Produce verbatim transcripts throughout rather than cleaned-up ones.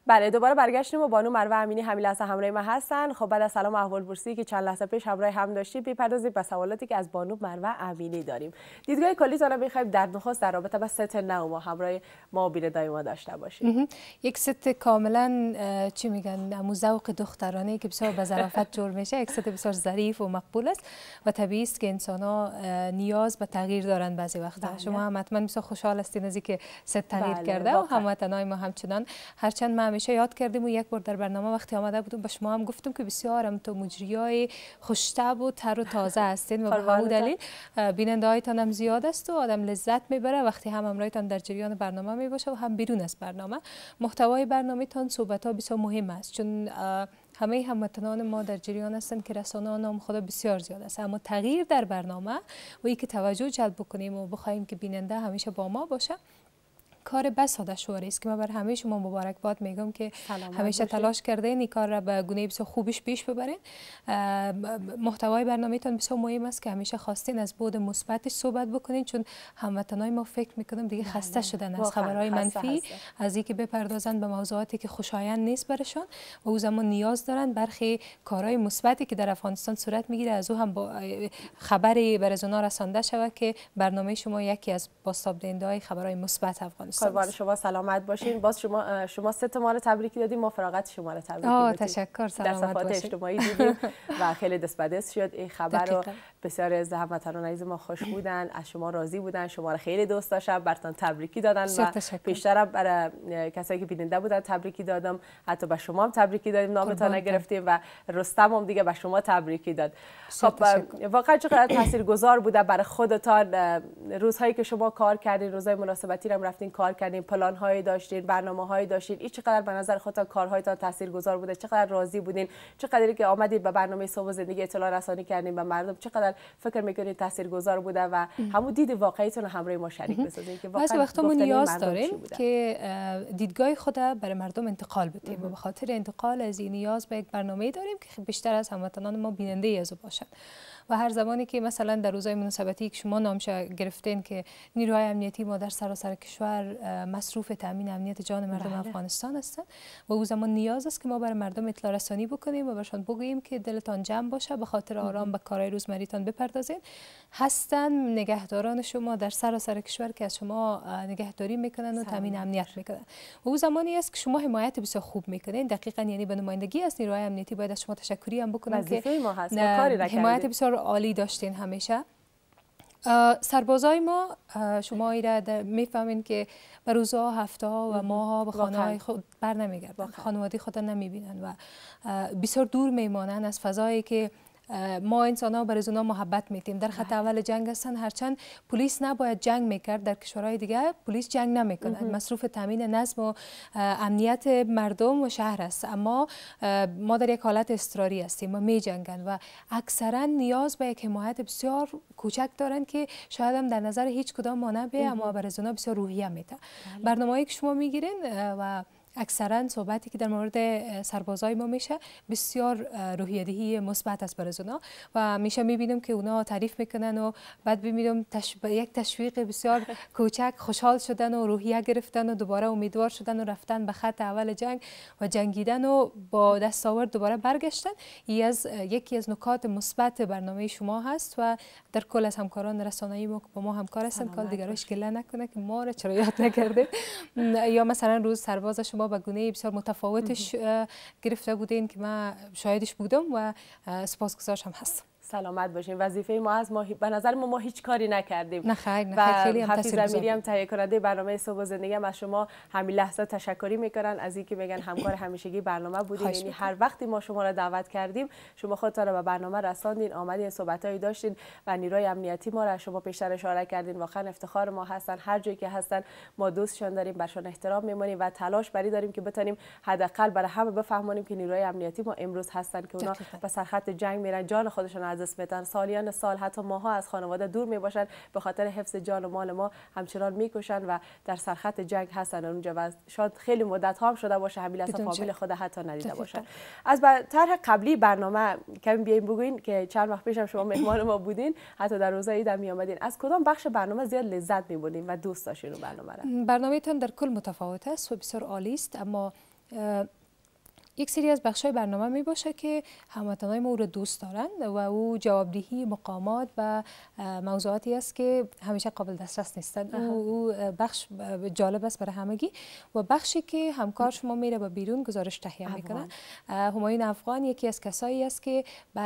بله دوباره برگشتیم و بانو مروه امینی همین لحظه همراه ما هستن. خب بعد از سلام احوال پرسی که چند لحظه پیش همراه هم داشتیم، بپردازیم به سوالاتی که از بانو مروه امینی داریم. دیدگاه کلیتون رو می‌خوایم در نخست در رابطه با ست نو ما همراه ما بیننده‌های ما داشته باشیم. یک ست کاملا چی میگن امو ذوق دخترانه که بسیار به ظرافت جور میشه، یک ست بسیار ظریف و مقبول است و طبیعی است که انسان‌ها نیاز به تغییر دارن بعضی وقتا. بله. شما هم حتما بسیار خوشحال هستین از اینکه ست تغییر بله. کرده واقع. و هموطنای ما همچنان. هرچند ما همیشه یاد کردیم و یک بار در برنامه وقتی آمده بودم به شما هم گفتم که بسیار هم تو مجریای خوش‌طبع و تر و تازه هستین و به همون دلیل بیننده‌هایتان هم زیاد است و آدم لذت میبره وقتی هم همراهتان در جریان برنامه میباشه و هم بیرون از برنامه. محتوای برنامه تان صحبت‌ها بسیار مهم است چون همه هموطنان ما در جریان هستند که رسانه‌ها نام خدا بسیار زیاد است، اما تغییر در برنامه و اینکه توجه جلب بکنیم و بخوایم که بیننده همیشه با ما باشه کار بس دشواری است که من بر همه شما مبارکباد میگم که همیشه تلاش کردین این کار را به گونه بسیار خوبش پیش ببرین. محتوای برنامه‌تان بسیار مهم است که همیشه خواستین از بود مثبتش صحبت بکنین چون هموطنای ما فکر میکنم دیگه خسته شدن از خبرهای منفی، از اینکه بپردازن به موضوعاتی که خوشایند نیست برشان و او زمان نیاز دارن برخی کارهای مثبتی که در افغانستان صورت میگیره از او هم با خبری بر از اونها رسانده شود که برنامه شما یکی از بازتاب‌دهنده‌های خبرهای مثبت افغانستان. قربان شما سلامت باشین. باز شما شما سه تا ما رو تبریک دادیم، ما فراغت شما رو تبریک دادیم. تشکر، سلامت در صفحات اجتماعی دیدیم و خیلی دست به دست شد این خبر رو. بسیار از هموطنان عزیز ما خوش بودن، از شما راضی بودن، شما رو خیلی دوست داشتن، براتون تبریکی دادن و پیشتر برای کسایی که بیننده بودن تبریکی دادم، حتی به شما هم تبریکی دادیم، نامتون نگرفتیم و رستم هم دیگه به شما تبریکی داد. خب واقعا چقدر تاثیرگذار بوده برای خودتان روزهایی که شما کار کردین، روزهای مناسبتی هم رفتین کار کردین، پلان هایی داشتین، برنامه هایی داشتین، این چقدر به نظر خودتان کارهایتان تاثیرگذار بوده؟ چقدر راضی بودین؟ چقدر که آمدید به برنامه صبح و زندگی اطلاع رسانی کردین به مردم، چقدر فکر میکنید تاثیرگذار بوده و همون دید واقعیتون همراه ما شریک بسازین که واقعا وقتا ما نیاز داریم که دیدگاه خود برای مردم انتقال بدیم و به خاطر انتقال از این نیاز به یک برنامه داریم که بیشتر از هموطنان ما بیننده از او باشند. و هر زمانی که مثلا در روزهای مناسبتی که شما نامش گرفتین که نیروهای امنیتی ما در سراسر کشور مصروف تامین امنیت جان مردم بله. افغانستان هستند و او زمان نیاز است که ما برای مردم اطلاع رسانی بکنیم و برشان بگوییم که دلتان جمع باشه، به خاطر آرام به کارهای روزمریتان بپردازین. هستن نگهداران شما در سراسر کشور که از شما نگهداری میکنن و تامین امنیت میکنن و او زمانی است که شما حمایت بسیار خوب میکنین. دقیقاً یعنی به نمایندگی از نیروهای امنیتی باید از شما تشکری هم بکنم که ما هست. حمایت بسیار عالی داشتین همیشه. سربازای ما شما ایره میفهمین که به روزها، هفته ها و ماه ها به خانه های خود بر نمیگردن، خانواده خود نمیبینن و بسیار دور میمانن از فضایی که ما انسان ها برای اونا محبت میتیم. در خط اول جنگ هستن، هرچند پلیس نباید جنگ میکرد، در کشورهای دیگه پلیس جنگ نمیکنه، مصروف تامین نظم و امنیت مردم و شهر است، اما ما در یک حالت اضطراری هستیم و می جنگن و اکثرا نیاز به یک حمایت بسیار کوچک دارن که شاید هم در نظر هیچ کدام ما نبیه، اما برای اونا بسیار روحیه میده. برنامه‌ای که شما میگیرین و اکثرا صحبتی که در مورد سربازای ما میشه بسیار روحیه‌دهی مثبت است برای اونا و میشه میبینم که اونا تعریف میکنن و بعد ببینم تشب... یک تشویق بسیار کوچک خوشحال شدن و روحیه گرفتن و دوباره امیدوار شدن و رفتن به خط اول جنگ و جنگیدن و با دستاورد دوباره برگشتن. این از یکی از نکات مثبت برنامه شما هست و در کل از همکاران رسانه‌ای ما با ما همکار هستن کال دیگرش گله نکنه که ما را چرا یاد نکردید یا مثلا روز سرباز شما به گونه بسیار متفاوتش گرفته بودین که من شاهدش بودم و سپاسگزارش هم هستم. سلامت باشین. وظیفه ما از ما به نظر ما ما هیچ کاری نکردیم. نه خیر، نه خیر، خیلی هم حفیظ امیری هم تهیه کننده برنامه صبح و زندگی هم از شما همین لحظه تشکری میکنن از اینکه میگن همکار همیشگی برنامه بودین. یعنی هر وقتی ما شما را دعوت کردیم شما خودتون را به برنامه رساندین، آمدین، صحبتایی داشتین و نیروی امنیتی ما را شما پیشتر اشاره کردین. واقعا افتخار ما هستن، هر جایی که هستن ما دوستشون داریم، برشون احترام میمونیم و تلاش بری داریم که بتونیم حداقل برای همه بفهمونیم که نیروی امنیتی ما امروز هستن که اونا به سرخط جنگ میرن، جان خودشون از دست میدن، سالیان سال حتی ماها از خانواده دور می باشند، به خاطر حفظ جان و مال ما همچنان میکشن و در سرخط جنگ هستن اونجا و شاید خیلی مدت ها هم شده باشه همین اصلا فامیل خود حتی ندیده باشن. از طرح قبلی برنامه کمی بیایم بگوین که چند وقت پیش هم شما مهمان ما بودین، حتی در روزهای عید می اومدین، از کدام بخش برنامه زیاد لذت میبردین و دوست داشتین برنامه را؟ برنامه‌تان در کل متفاوت است و بسیار عالی است، اما یک سری از بخشای برنامه می باشه که هموطنان ما او را دوست دارند و او جوابدهی مقامات و موضوعاتی است که همیشه قابل دسترس نیستند. او بخش جالب است برای همگی و بخشی که همکار شما میره به بیرون گزارش تهیه میکنه. همایون افغان یکی از کسایی است که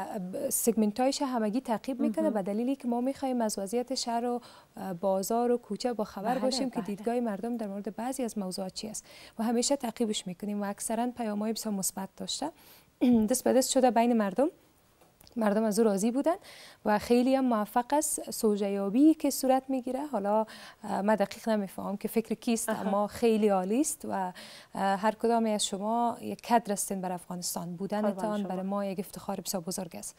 سگمنت هایش همگی تعقیب میکنه به دلیلی که ما میخوایم از وضعیت شهر و بازار و کوچه با خبر باشیم که دیدگاه مردم در مورد بعضی از موضوعات چی است و همیشه تعقیبش میکنیم و اکثرا پیام‌های بسیار مثبت داشته. دست به دست شده بین مردم، مردم از او راضی بودن و خیلی هم موفق است. سوژه یابی که صورت میگیره، حالا من دقیق نمیفهم که فکر کیست، اما خیلی عالی است و هر کدام از شما یک کادر هستین بر افغانستان. بودنتان برای ما یک افتخار بسیار بزرگ است.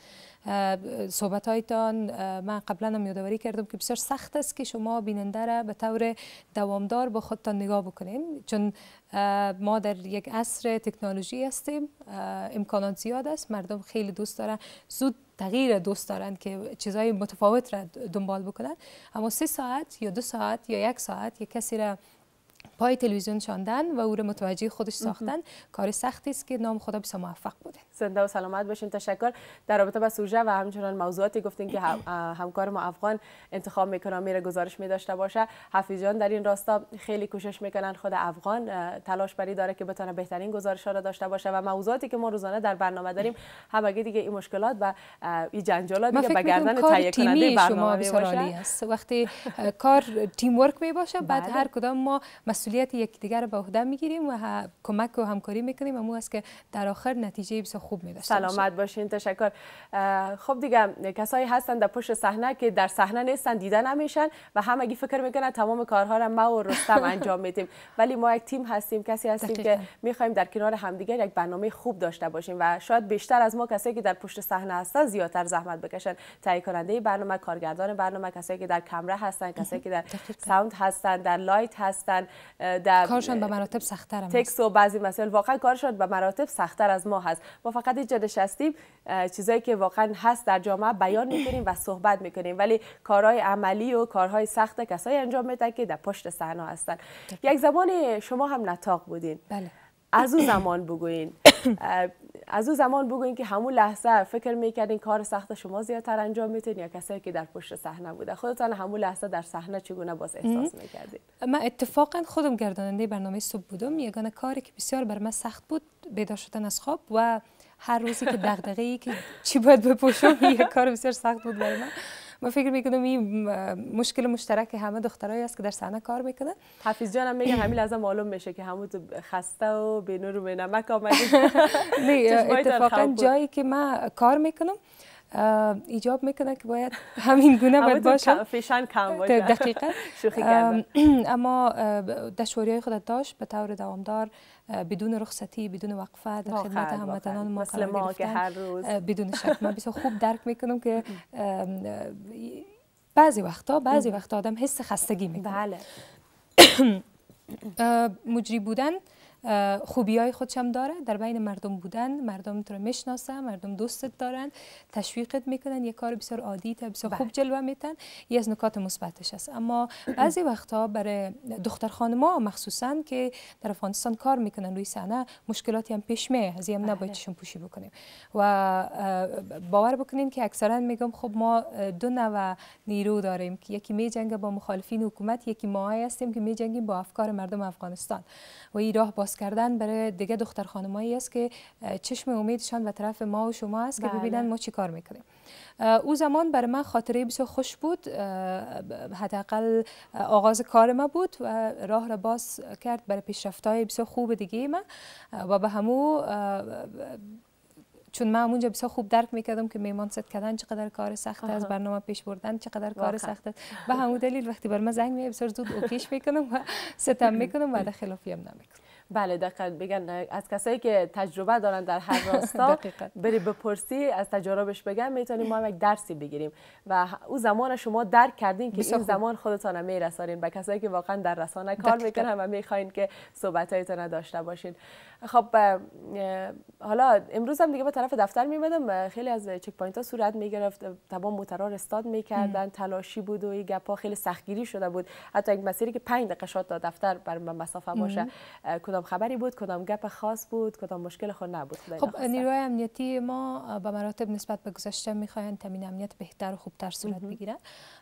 صحبت هایتان من قبلا هم یادآوری کردم که بسیار سخت است که شما بیننده را به طور دوامدار با خودتان نگاه بکنین، چون ما در یک عصر تکنولوژی هستیم، امکانات زیاد است، مردم خیلی دوست دارن زود تغییر دوست دارن که چیزهای متفاوت را دنبال بکنن، اما سه ساعت یا دو ساعت یا یک ساعت یک کسی را پای تلویزیون شاندن و او را متوجه خودش ساختن کار سختی است که نام خدا بسیار موفق بودین. زنده و سلامت باشین. تشکر. در رابطه با سوژه و همچنان موضوعاتی گفتین که همکار ما افغان انتخاب میکنه میره گزارش میداشته باشه. حفیظ جان در این راستا خیلی کوشش میکنن، خود افغان تلاش بری داره که بتونه بهترین گزارش ها را داشته باشه و موضوعاتی که ما روزانه در برنامه داریم همگی دیگه این مشکلات و این جنجالات دیگه به گردن تهیه کننده برنامه میباشه. وقتی کار تیم ورک میباشه بعد هر کدام ما مسئولیت یکدیگر به عهده میگیریم و کمک و همکاری میکنیم، اما است که در آخر نتیجه بسیار خوب میداشته. سلامت باشین. تشکر. خب دیگه کسایی هستن در پشت صحنه که در صحنه نیستن، دیده نمیشن و همگی فکر میکنن تمام کارها را ما و رستم انجام میدیم، ولی ما یک تیم هستیم، کسی هستیم دقیقا. که میخوایم در کنار همدیگر یک برنامه خوب داشته باشیم و شاید بیشتر از ما کسایی که در پشت صحنه هستن زیادتر زحمت بکشن. تهیه کننده برنامه، کارگردان برنامه، کسایی که در کامera هستن، کسایی که در ساوند هستن، در لایت هستن، در کارشون به مراتب سخت‌تر است. تکس و بعضی مسائل واقعا کارشون به مراتب سخت‌تر از ما هست. ما فقط اینجا نشستیم چیزایی که واقعا هست در جامعه بیان میکنیم و صحبت میکنیم، ولی کارهای عملی و کارهای سخت کسایی انجام میدن که در پشت صحنه هستن. یک زمانی شما هم نطاق بودین. بله. از اون زمان بگوین از اون زمان بگوین که همون لحظه فکر میکردین کار سخت شما زیادتر انجام میتین یا کسایی که در پشت صحنه بوده؟ خودتان همون لحظه در صحنه چگونه باز احساس میکردین؟ من اتفاقا خودم گرداننده برنامه صبح بودم. یگانه کاری که بسیار بر من سخت بود بیدار شدن از خواب و هر روزی که دغدغه‌ای که چی باید بپوشم یک کار بسیار سخت بود برای من. من فکر میکنم این مشکل مشترک همه دخترایی است که در صحنه کار میکنن. حفیظ جانم میگه همین لحظه معلوم میشه که همون خسته و بی نور و بی نمک آمدید. نه اتفاقا جایی که من کار میکنم ایجاب میکنه که باید همین گونه باید باشه، فیشن کم باشه. دقیقاً. شوخی کردم. اما دشواری‌های خودت داشت به طور دوامدار بدون رخصتی، بدون وقفه در خدمت هموطنان ما قرار گرفتن. که هر روز بدون شک من بسیار خوب درک میکنم که بعضی وقتا بعضی وقتا آدم حس خستگی میکنه. بله. مجری بودن خوبی های خودش هم داره، در بین مردم بودن، مردم تو رو میشناسن، مردم دوستت دارن، تشویقت میکنن، یک کار بسیار عادی تا بسیار خوب جلوه میتن، یه از نکات مثبتش است. اما بعضی وقتا برای دختر خانم‌ها مخصوصا که در افغانستان کار میکنن روی صحنه مشکلاتی هم پیش میاد، از این نباید چشم پوشی بکنیم و باور بکنین که اکثرا میگم خب ما دو نوع نیرو داریم که یکی میجنگه با مخالفین حکومت، یکی ما هستیم که میجنگیم با افکار مردم افغانستان و این راه باز کردن برای دیگه دختر خانمایی است که چشم امیدشان به طرف ما و شما است که ببینن ما چی کار میکنیم. او زمان برای من خاطره بسیار خوش بود، حداقل آغاز کار ما بود و راه را باز کرد برای پیشرفت‌های بسیار خوب دیگه ما و به همو چون من اونجا بسیار خوب درک میکردم که میمان ست کردن چقدر کار سخت است، برنامه پیش بردن چقدر کار سخت است. به همون دلیل وقتی بر من زنگ میاد بسیار زود اوکیش میکنم و ستم میکنم و در خلافی هم نمیکنم. بله دقیقاً. بگن از کسایی که تجربه دارن در هر راستا بری بپرسی از تجربهش بگن میتونیم ما هم یک درسی بگیریم و او زمان شما درک کردین که این زمان خودتان میرسانین به کسایی که واقعا در رسانه کار میکنن و میخواین که صحبتایتون داشته باشین. خب حالا امروز هم دیگه به طرف دفتر میمدم، خیلی از چک پوینت ها صورت میگرفت، تمام موتورها رستارت میکردن، تلاشی بود و این گپا خیلی سختگیری شده بود. حتی یک مسیری که پنج دقیقه شد تا دفتر بر مسافه باشه کدام کدام خبری بود، کدام گپ خاص بود، کدام مشکل خود نبود؟ خب نیروهای امنیتی ما به مراتب نسبت به گذشته میخواهند تامین امنیت بهتر و خوبتر صورت بگیرن.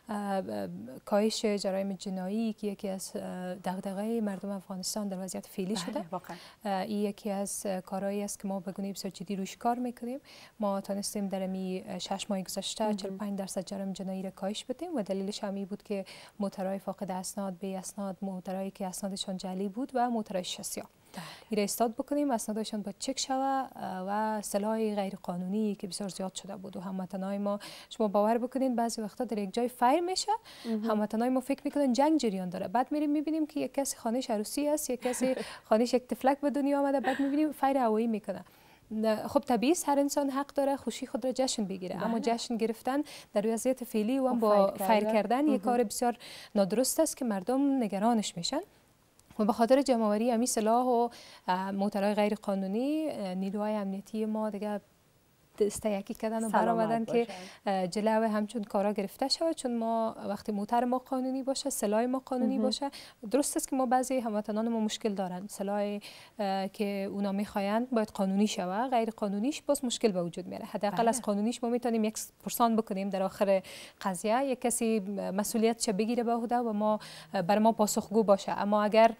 کاهش جرایم جنایی که یکی از دغدغه مردم افغانستان در وضعیت فعلی شده، این یکی از کارهایی است که ما به گونه بسیار جدی روش کار میکنیم. ما تونستیم در می شش ماه گذشته چهل و پنج درصد جرایم جنایی را کاهش بدیم و دلیلش هم بود که موتورهای فاقد اسناد، بی اسناد، موتورهایی که اسنادشان جعلی بود و موتورهای شاسیا این را استاد بکنیم، اسنادشان با چک شوه و سلاح غیر قانونی که بسیار زیاد شده بود و هموطنای ما، شما باور بکنین بعضی وقتا در یک جای فایر میشه، هموطنای ما فکر میکنن جنگ جریان داره، بعد میریم میبینیم که یک کسی خانهش عروسی است، یک کسی خانهش یک تفلک به دنیا آمده، بعد میبینیم فایر هوایی میکنه. خب طبیعی هر انسان حق داره خوشی خود را جشن بگیره، بله. اما جشن گرفتن در وضعیت فعلی و با فایر کردن یک کار بسیار نادرست است که مردم نگرانش میشن. و به خاطر جمع‌آوری امی سلاح و موتورهای غیر قانونی نیروهای امنیتی ما دیگه استیاکی کردن و برآمدن که جلوی همچون کارا گرفته شود، چون ما وقتی موتر ما قانونی باشه، سلاح ما قانونی باشه. درست است که ما بعضی هموطنان ما مشکل دارن، سلاحی که اونا میخواین باید قانونی شود، غیر قانونیش باز مشکل به وجود میاره. حداقل از قانونیش ما میتونیم یک پرسان بکنیم در آخر قضیه، یک کسی مسئولیتش بگیره به عهده و ما بر ما پاسخگو باشه. اما اگر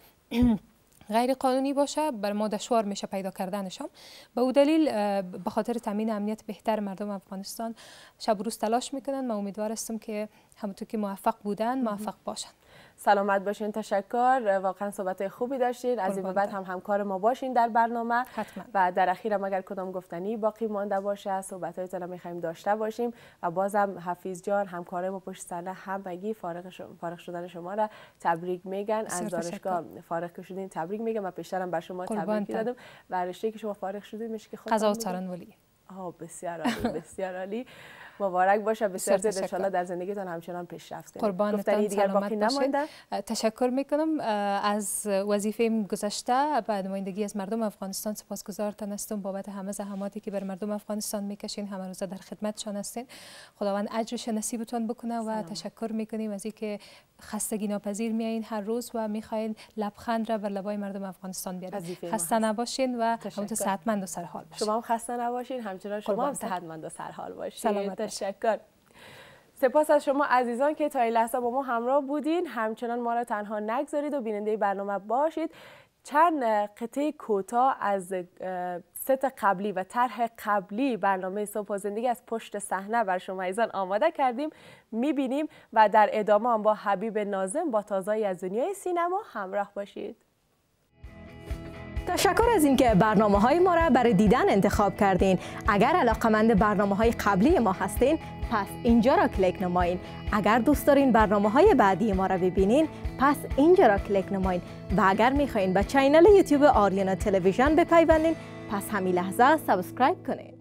غیر قانونی باشه بر ما دشوار میشه پیدا کردنش هم. به او دلیل به خاطر تامین امنیت بهتر مردم افغانستان شب و روز تلاش میکنن. من امیدوار هستم که همونطور که موفق بودن موفق باشن. سلامت باشین. تشکر، واقعا صحبت خوبی داشتین. از این به بعد هم همکار ما باشین در برنامه حتما. و در اخیرم اگر کدام گفتنی باقی مانده باشه صحبت‌هایتون رو می‌خوایم داشته باشیم و بازم حفیظ جان همکار ما پشت صحنه همگی فارغ شما فارغ شدن شما را تبریک میگن. از دانشگاه فارغ شدین تبریک میگم و پیشترم بر شما تبریک دادم و رشته که شما فارغ شدید میشه که خود قضا و سارنولی. آه بسیار عالی، بسیار عالی. مبارک باشه، بسیار زیاد ان شاء الله در زندگیتان همچنان پیشرفت کنید. قربانتان، دیگر باقی نمانده. تشکر میکنم از وظیفه گذشته. به نمایندگی از مردم افغانستان سپاسگزارتان هستم بابت همه زحماتی که بر مردم افغانستان میکشین، همه روزه در خدمتشان هستین. خداوند اجرش نصیبتون بکنه و سلام. تشکر میکنیم از اینکه خستگی ناپذیر میایین هر روز و میخواین لبخند را بر لبای مردم افغانستان بیارین. خسته نباشین و همونطور صحتمند و سرحال باشین. شما هم خسته نباشین، همچنان شما هم صحتمند و سرحال باشین. سلامت. تشکر. سپاس از شما عزیزان که تا این لحظه با ما همراه بودین. همچنان ما را تنها نگذارید و بیننده برنامه باشید. چند قطعه کوتاه از ست قبلی و طرح قبلی برنامه صبح و زندگی از پشت صحنه بر شما عزیزان آماده کردیم، میبینیم و در ادامه هم با حبیب ناظم با تازه‌ای از دنیای سینما همراه باشید. تشکر از اینکه برنامه‌های ما را برای دیدن انتخاب کردین. اگر علاقه‌مند برنامه‌های قبلی ما هستین پس اینجا را کلیک نمایین. اگر دوست دارین برنامه‌های بعدی ما را ببینین پس اینجا را کلیک نمایین و اگر می‌خواین به کانال یوتیوب آریانا تلویزیون بپیوندین پس همین لحظه سابسکرایب کنین.